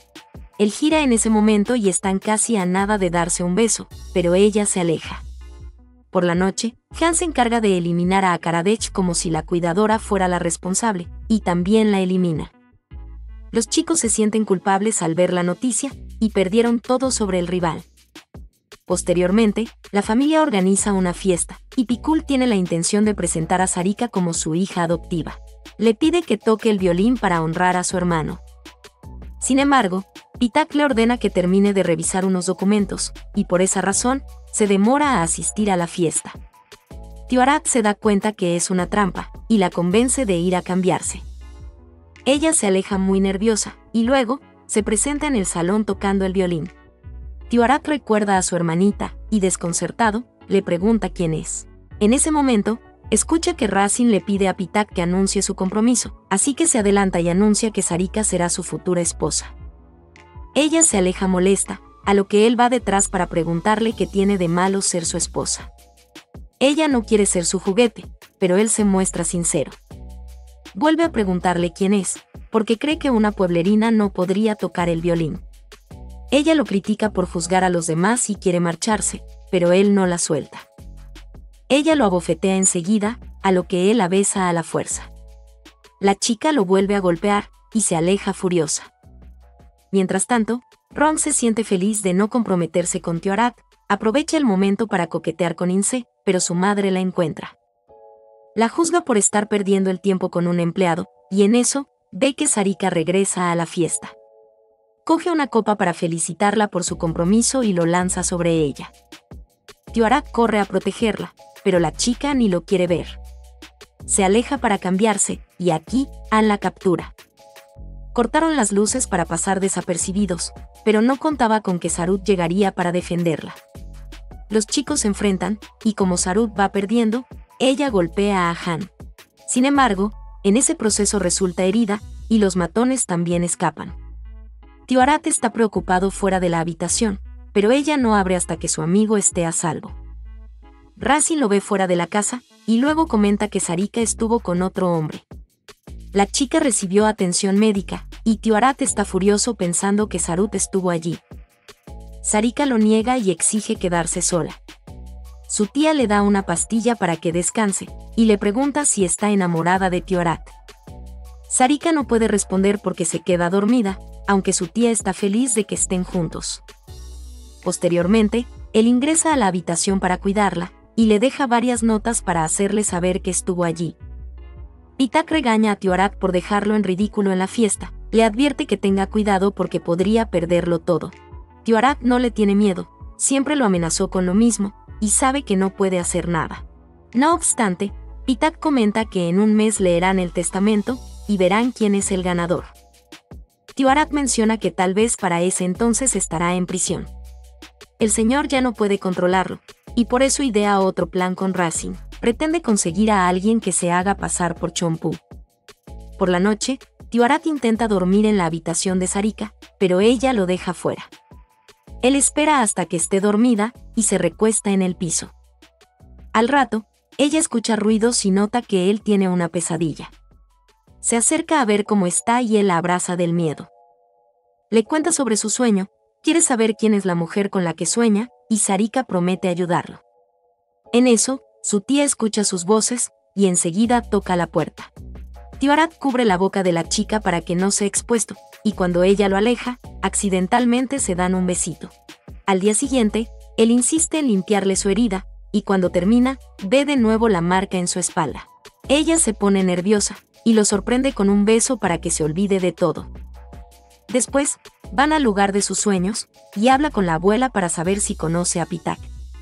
Él gira en ese momento y están casi a nada de darse un beso, pero ella se aleja. Por la noche, Han se encarga de eliminar a Akaradech como si la cuidadora fuera la responsable, y también la elimina. Los chicos se sienten culpables al ver la noticia, y perdieron todo sobre el rival. Posteriormente, la familia organiza una fiesta, y Pikul tiene la intención de presentar a Sarika como su hija adoptiva. Le pide que toque el violín para honrar a su hermano. Sin embargo, Pitak le ordena que termine de revisar unos documentos, y por esa razón, se demora a asistir a la fiesta. Tioarat se da cuenta que es una trampa, y la convence de ir a cambiarse. Ella se aleja muy nerviosa, y luego, se presenta en el salón tocando el violín. Tioarat recuerda a su hermanita, y desconcertado, le pregunta quién es. En ese momento, escucha que Racine le pide a Pitak que anuncie su compromiso, así que se adelanta y anuncia que Sarika será su futura esposa. Ella se aleja molesta, a lo que él va detrás para preguntarle qué tiene de malo ser su esposa. Ella no quiere ser su juguete, pero él se muestra sincero. Vuelve a preguntarle quién es, porque cree que una pueblerina no podría tocar el violín. Ella lo critica por juzgar a los demás y quiere marcharse, pero él no la suelta. Ella lo abofetea enseguida, a lo que él la besa a la fuerza. La chica lo vuelve a golpear, y se aleja furiosa. Mientras tanto, Ron se siente feliz de no comprometerse con Tioarat, aprovecha el momento para coquetear con Ince, pero su madre la encuentra. La juzga por estar perdiendo el tiempo con un empleado, y en eso, ve que Sarika regresa a la fiesta. Coge una copa para felicitarla por su compromiso y lo lanza sobre ella. Tioarat corre a protegerla, pero la chica ni lo quiere ver. Se aleja para cambiarse, y aquí, Anne la captura. Cortaron las luces para pasar desapercibidos, pero no contaba con que Sarut llegaría para defenderla. Los chicos se enfrentan, y como Sarut va perdiendo, ella golpea a Han. Sin embargo, en ese proceso resulta herida, y los matones también escapan. Tioarat está preocupado fuera de la habitación, pero ella no abre hasta que su amigo esté a salvo. Racine lo ve fuera de la casa, y luego comenta que Sarika estuvo con otro hombre. La chica recibió atención médica, y Tioarat está furioso pensando que Sarut estuvo allí. Sarika lo niega y exige quedarse sola. Su tía le da una pastilla para que descanse, y le pregunta si está enamorada de Tioarat. Sarika no puede responder porque se queda dormida, aunque su tía está feliz de que estén juntos. Posteriormente, él ingresa a la habitación para cuidarla, y le deja varias notas para hacerle saber que estuvo allí. Pitak regaña a Tioarat por dejarlo en ridículo en la fiesta, le advierte que tenga cuidado porque podría perderlo todo. Tioarat no le tiene miedo, siempre lo amenazó con lo mismo, y sabe que no puede hacer nada. No obstante, Pitak comenta que en un mes leerán el testamento, y verán quién es el ganador. Tioarat menciona que tal vez para ese entonces estará en prisión. El señor ya no puede controlarlo, y por eso idea otro plan con Racine. Pretende conseguir a alguien que se haga pasar por Chompu. Por la noche, Tioarat intenta dormir en la habitación de Sarika, pero ella lo deja fuera. Él espera hasta que esté dormida, y se recuesta en el piso. Al rato, ella escucha ruidos y nota que él tiene una pesadilla. Se acerca a ver cómo está y él la abraza del miedo. Le cuenta sobre su sueño, quiere saber quién es la mujer con la que sueña, y Sarika promete ayudarlo. En eso, su tía escucha sus voces, y enseguida toca la puerta. Tioarat cubre la boca de la chica para que no sea expuesto, y cuando ella lo aleja, accidentalmente se dan un besito. Al día siguiente, él insiste en limpiarle su herida, y cuando termina, ve de nuevo la marca en su espalda. Ella se pone nerviosa, y lo sorprende con un beso para que se olvide de todo. Después, van al lugar de sus sueños, y habla con la abuela para saber si conoce a Pitak.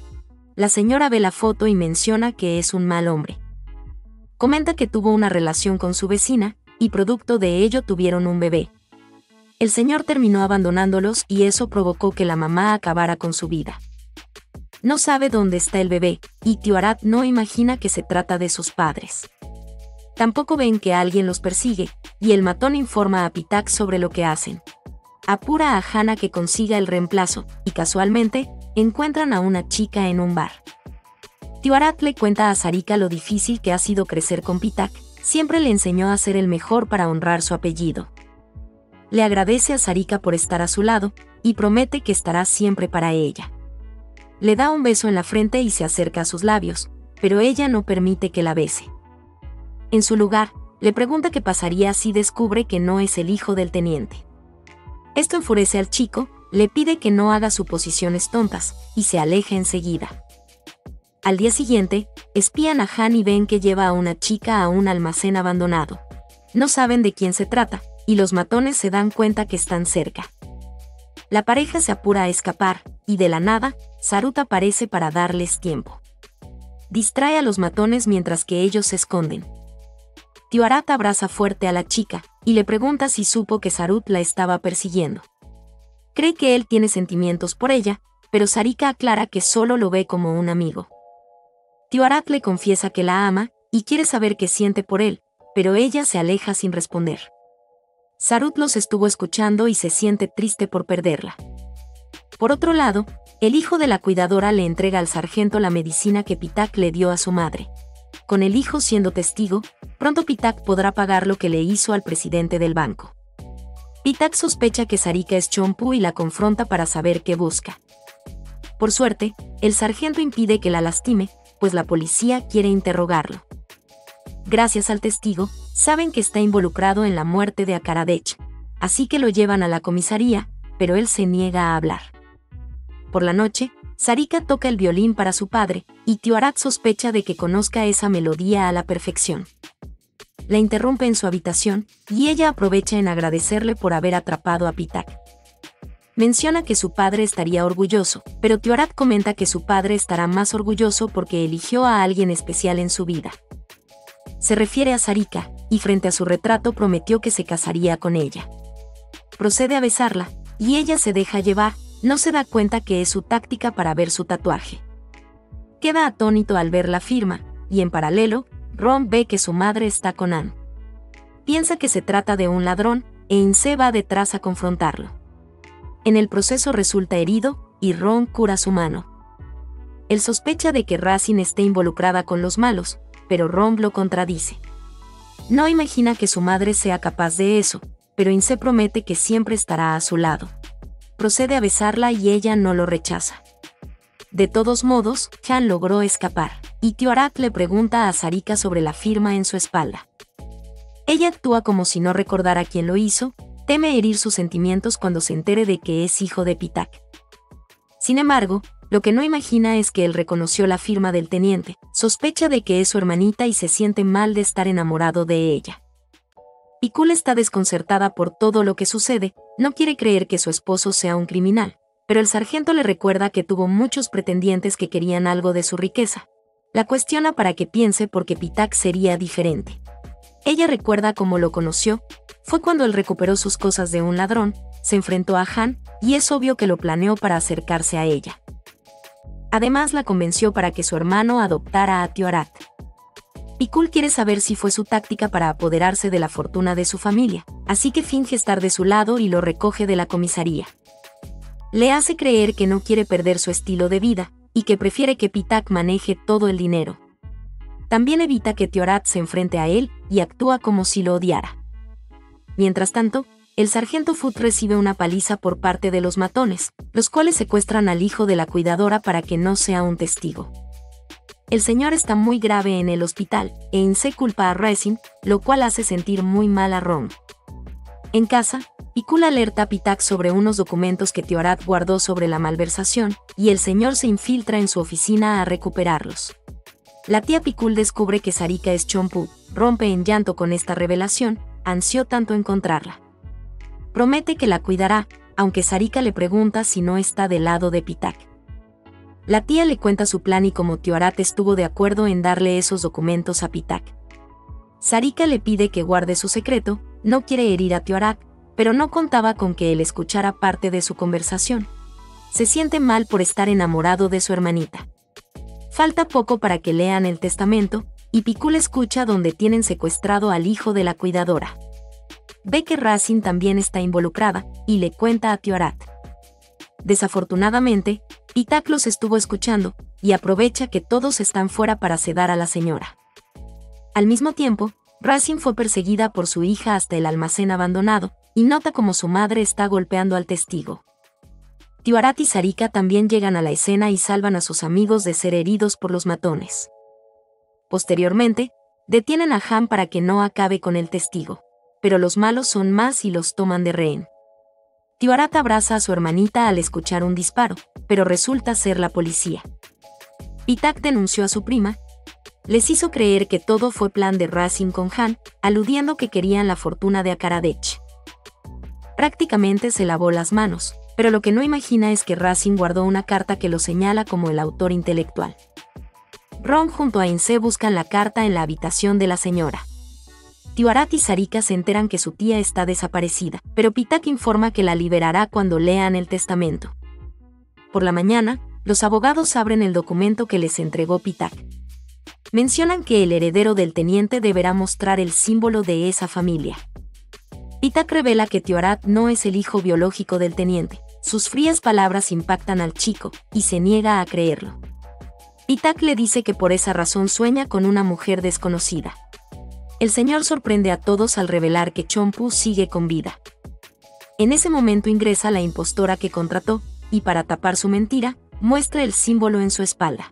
La señora ve la foto y menciona que es un mal hombre. Comenta que tuvo una relación con su vecina, y producto de ello tuvieron un bebé. El señor terminó abandonándolos y eso provocó que la mamá acabara con su vida. No sabe dónde está el bebé, y Tioarat no imagina que se trata de sus padres. Tampoco ven que alguien los persigue, y el matón informa a Pitak sobre lo que hacen. Apura a Hana que consiga el reemplazo, y casualmente, encuentran a una chica en un bar. Tioarat le cuenta a Sarika lo difícil que ha sido crecer con Pitak, siempre le enseñó a ser el mejor para honrar su apellido. Le agradece a Sarika por estar a su lado, y promete que estará siempre para ella. Le da un beso en la frente y se acerca a sus labios, pero ella no permite que la bese. En su lugar, le pregunta qué pasaría si descubre que no es el hijo del teniente. Esto enfurece al chico, le pide que no haga suposiciones tontas, y se aleja enseguida. Al día siguiente, espían a Han y ven que lleva a una chica a un almacén abandonado. No saben de quién se trata, y los matones se dan cuenta que están cerca. La pareja se apura a escapar, y de la nada, Sarut aparece para darles tiempo. Distrae a los matones mientras que ellos se esconden. Tioarat abraza fuerte a la chica, y le pregunta si supo que Sarut la estaba persiguiendo. Cree que él tiene sentimientos por ella, pero Sarika aclara que solo lo ve como un amigo. Tioarat le confiesa que la ama, y quiere saber qué siente por él, pero ella se aleja sin responder. Sarut los estuvo escuchando y se siente triste por perderla. Por otro lado, el hijo de la cuidadora le entrega al sargento la medicina que Pitak le dio a su madre. Con el hijo siendo testigo, pronto Pitak podrá pagar lo que le hizo al presidente del banco. Pitak sospecha que Sarika es Chompu y la confronta para saber qué busca. Por suerte, el sargento impide que la lastime, pues la policía quiere interrogarlo. Gracias al testigo, saben que está involucrado en la muerte de Akaradech, así que lo llevan a la comisaría, pero él se niega a hablar. Por la noche, Sarika toca el violín para su padre, y Tioarat sospecha de que conozca esa melodía a la perfección. La interrumpe en su habitación, y ella aprovecha en agradecerle por haber atrapado a Pitak. Menciona que su padre estaría orgulloso, pero Tioarat comenta que su padre estará más orgulloso porque eligió a alguien especial en su vida. Se refiere a Sarika, y frente a su retrato prometió que se casaría con ella. Procede a besarla, y ella se deja llevar, no se da cuenta que es su táctica para ver su tatuaje. Queda atónito al ver la firma, y en paralelo, Ron ve que su madre está con Ann. Piensa que se trata de un ladrón, e Ince va detrás a confrontarlo. En el proceso resulta herido, y Ron cura su mano. Él sospecha de que Racine esté involucrada con los malos, pero Ron lo contradice. No imagina que su madre sea capaz de eso, pero Ince promete que siempre estará a su lado. Procede a besarla y ella no lo rechaza. De todos modos, Han logró escapar, y Tioarat le pregunta a Sarika sobre la firma en su espalda. Ella actúa como si no recordara quién lo hizo, teme herir sus sentimientos cuando se entere de que es hijo de Pitak. Sin embargo, lo que no imagina es que él reconoció la firma del teniente, sospecha de que es su hermanita y se siente mal de estar enamorado de ella. Pikul está desconcertada por todo lo que sucede, no quiere creer que su esposo sea un criminal, pero el sargento le recuerda que tuvo muchos pretendientes que querían algo de su riqueza. La cuestiona para que piense porque Pitak sería diferente. Ella recuerda cómo lo conoció, fue cuando él recuperó sus cosas de un ladrón, se enfrentó a Han, y es obvio que lo planeó para acercarse a ella. Además la convenció para que su hermano adoptara a Tioarat. Pikul quiere saber si fue su táctica para apoderarse de la fortuna de su familia, así que finge estar de su lado y lo recoge de la comisaría. Le hace creer que no quiere perder su estilo de vida, y que prefiere que Pitak maneje todo el dinero. También evita que Tioarat se enfrente a él, y actúa como si lo odiara. Mientras tanto, el sargento Foot recibe una paliza por parte de los matones, los cuales secuestran al hijo de la cuidadora para que no sea un testigo. El señor está muy grave en el hospital, e Ince culpa a Racine, lo cual hace sentir muy mal a Ron. En casa, Pikul alerta a Pitak sobre unos documentos que Tioarat guardó sobre la malversación, y el señor se infiltra en su oficina a recuperarlos. La tía Pikul descubre que Sarika es Chompu, rompe en llanto con esta revelación, ansió tanto encontrarla. Promete que la cuidará, aunque Sarika le pregunta si no está del lado de Pitak. La tía le cuenta su plan y cómo Tioarat estuvo de acuerdo en darle esos documentos a Pitak. Sarika le pide que guarde su secreto, no quiere herir a Tioarat, pero no contaba con que él escuchara parte de su conversación. Se siente mal por estar enamorado de su hermanita. Falta poco para que lean el testamento, y Pikul escucha donde tienen secuestrado al hijo de la cuidadora. Ve que Racine también está involucrada, y le cuenta a Tioarat. Desafortunadamente, Pitak los estuvo escuchando, y aprovecha que todos están fuera para sedar a la señora. Al mismo tiempo, Racine fue perseguida por su hija hasta el almacén abandonado, y nota como su madre está golpeando al testigo. Tioarat y Sarika también llegan a la escena y salvan a sus amigos de ser heridos por los matones. Posteriormente, detienen a Han para que no acabe con el testigo, pero los malos son más y los toman de rehén. Tioarat abraza a su hermanita al escuchar un disparo, pero resulta ser la policía. Pitak denunció a su prima. Les hizo creer que todo fue plan de Racing con Han, aludiendo que querían la fortuna de Akaradech. Prácticamente se lavó las manos, pero lo que no imagina es que Racing guardó una carta que lo señala como el autor intelectual. Ron junto a Ince buscan la carta en la habitación de la señora. Tioarat y Sarika se enteran que su tía está desaparecida, pero Pitak informa que la liberará cuando lean el testamento. Por la mañana, los abogados abren el documento que les entregó Pitak. Mencionan que el heredero del teniente deberá mostrar el símbolo de esa familia. Pitak revela que Tioarat no es el hijo biológico del teniente. Sus frías palabras impactan al chico, y se niega a creerlo. Pitak le dice que por esa razón sueña con una mujer desconocida. El señor sorprende a todos al revelar que Chompu sigue con vida. En ese momento ingresa la impostora que contrató, y para tapar su mentira, muestra el símbolo en su espalda.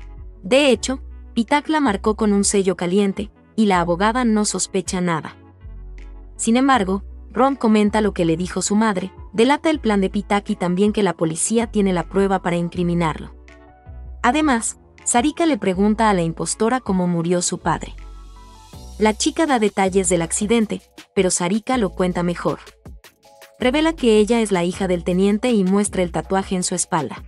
De hecho, Pitak la marcó con un sello caliente, y la abogada no sospecha nada. Sin embargo, Ron comenta lo que le dijo su madre, delata el plan de Pitak y también que la policía tiene la prueba para incriminarlo. Además, Sarika le pregunta a la impostora cómo murió su padre. La chica da detalles del accidente, pero Sarika lo cuenta mejor. Revela que ella es la hija del teniente y muestra el tatuaje en su espalda.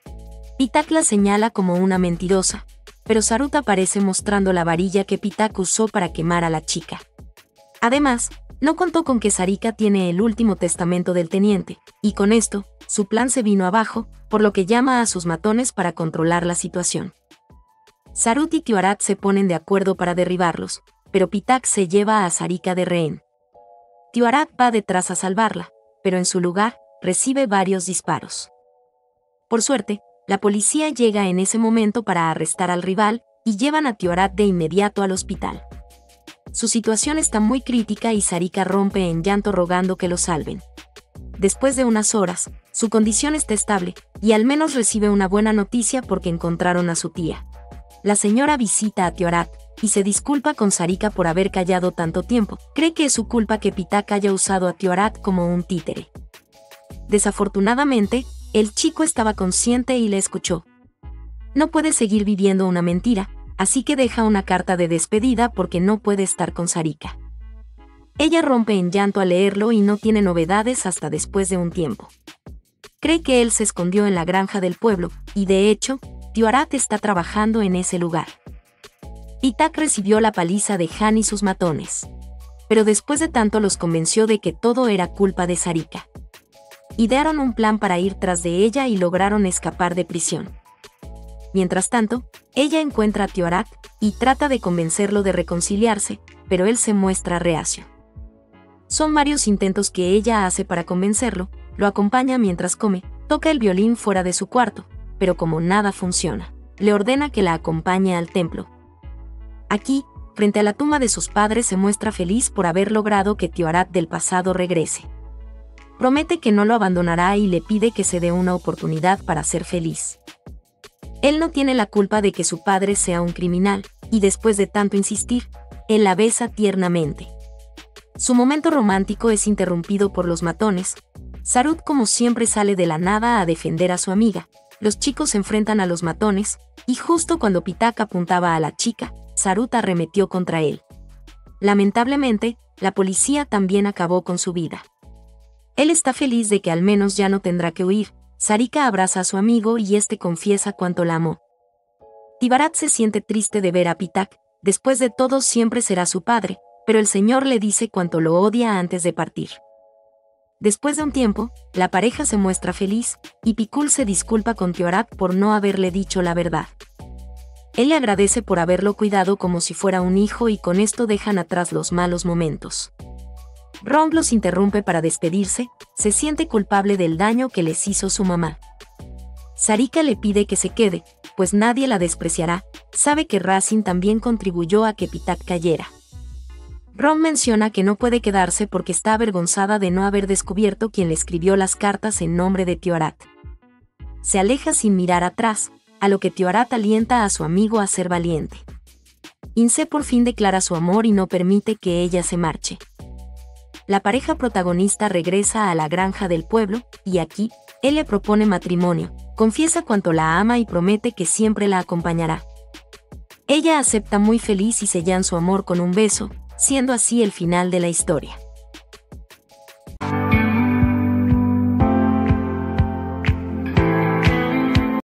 Pitak la señala como una mentirosa, pero Sarut aparece mostrando la varilla que Pitak usó para quemar a la chica. Además, no contó con que Sarika tiene el último testamento del teniente, y con esto, su plan se vino abajo, por lo que llama a sus matones para controlar la situación. Sarut y Tioarat se ponen de acuerdo para derribarlos, pero Pitak se lleva a Sarika de rehén. Tioarat va detrás a salvarla, pero en su lugar, recibe varios disparos. Por suerte, la policía llega en ese momento para arrestar al rival, y llevan a Tioarat de inmediato al hospital. Su situación está muy crítica y Sarika rompe en llanto rogando que lo salven. Después de unas horas, su condición está estable, y al menos recibe una buena noticia porque encontraron a su tía. La señora visita a Tioarat, y se disculpa con Sarika por haber callado tanto tiempo. Cree que es su culpa que Pitak haya usado a Tioarat como un títere. Desafortunadamente, el chico estaba consciente y le escuchó. No puede seguir viviendo una mentira, así que deja una carta de despedida porque no puede estar con Sarika. Ella rompe en llanto al leerlo y no tiene novedades hasta después de un tiempo. Cree que él se escondió en la granja del pueblo, y de hecho, Tioarat está trabajando en ese lugar. Pitak recibió la paliza de Han y sus matones. Pero después de tanto los convenció de que todo era culpa de Sarika. Idearon un plan para ir tras de ella y lograron escapar de prisión. Mientras tanto, ella encuentra a Tioarat y trata de convencerlo de reconciliarse, pero él se muestra reacio. Son varios intentos que ella hace para convencerlo, lo acompaña mientras come, toca el violín fuera de su cuarto, pero como nada funciona, le ordena que la acompañe al templo. Aquí, frente a la tumba de sus padres, se muestra feliz por haber logrado que Tioarat del pasado regrese. Promete que no lo abandonará y le pide que se dé una oportunidad para ser feliz. Él no tiene la culpa de que su padre sea un criminal, y después de tanto insistir, él la besa tiernamente. Su momento romántico es interrumpido por los matones. Sarut como siempre sale de la nada a defender a su amiga. Los chicos se enfrentan a los matones, y justo cuando Pitak apuntaba a la chica, Sarut arremetió contra él. Lamentablemente, la policía también acabó con su vida. Él está feliz de que al menos ya no tendrá que huir. Sarika abraza a su amigo y este confiesa cuánto la amó. Tioarat se siente triste de ver a Pitak, después de todo siempre será su padre, pero el señor le dice cuánto lo odia antes de partir. Después de un tiempo, la pareja se muestra feliz, y Pikul se disculpa con Tioarat por no haberle dicho la verdad. Él le agradece por haberlo cuidado como si fuera un hijo y con esto dejan atrás los malos momentos. Ron los interrumpe para despedirse, se siente culpable del daño que les hizo su mamá. Sarika le pide que se quede, pues nadie la despreciará, sabe que Racing también contribuyó a que Pitak cayera. Ron menciona que no puede quedarse porque está avergonzada de no haber descubierto quién le escribió las cartas en nombre de Tioarat. Se aleja sin mirar atrás, a lo que Tioarat alienta a su amigo a ser valiente. Ince por fin declara su amor y no permite que ella se marche. La pareja protagonista regresa a la granja del pueblo, y aquí, Él le propone matrimonio, confiesa cuánto la ama y promete que siempre la acompañará. Ella acepta muy feliz y sellan su amor con un beso, siendo así el final de la historia.